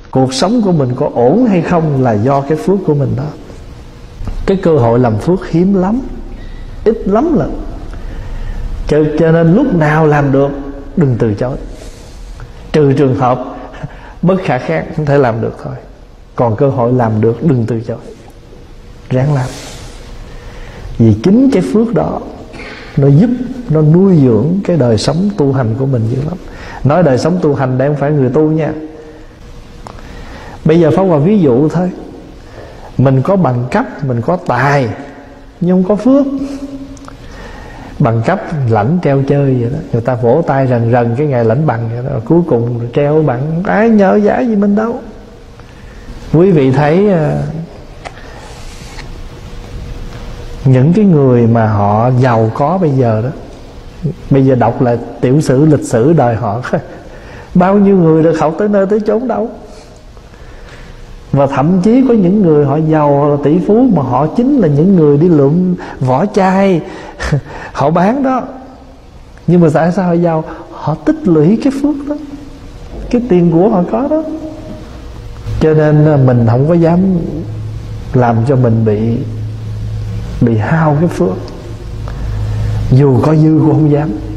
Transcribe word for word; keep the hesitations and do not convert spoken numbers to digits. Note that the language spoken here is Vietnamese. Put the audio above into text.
cuộc sống của mình có ổn hay không là do cái phước của mình đó. Cái cơ hội làm phước hiếm lắm, ít lắm lần. cho, cho nên lúc nào làm được đừng từ chối. Trừ trường hợp bất khả kháng không thể làm được thôi, còn cơ hội làm được đừng từ chối, ráng làm. Vì chính cái phước đó nó giúp, nó nuôi dưỡng cái đời sống tu hành của mình dữ lắm. Nói đời sống tu hành đây không phải người tu nha. Bây giờ Pháp Hòa ví dụ thôi. Mình có bằng cấp, mình có tài, nhưng không có phước. Bằng cấp lãnh treo chơi vậy đó, người ta vỗ tay rần rần cái ngày lãnh bằng vậy đó, cuối cùng treo bằng, ai nhờ giả gì mình đâu. Quý vị thấy những cái người mà họ giàu có bây giờ đó, bây giờ đọc lại tiểu sử lịch sử đời họ, bao nhiêu người được học tới nơi tới chốn đâu. Và thậm chí có những người họ giàu tỷ phú mà họ chính là những người đi lượm vỏ chai họ bán đó. Nhưng mà tại sao họ giàu? Họ tích lũy cái phước đó, cái tiền của họ có đó. Cho nên mình không có dám làm cho mình bị bị hao cái phước, dù có dư cũng không dám.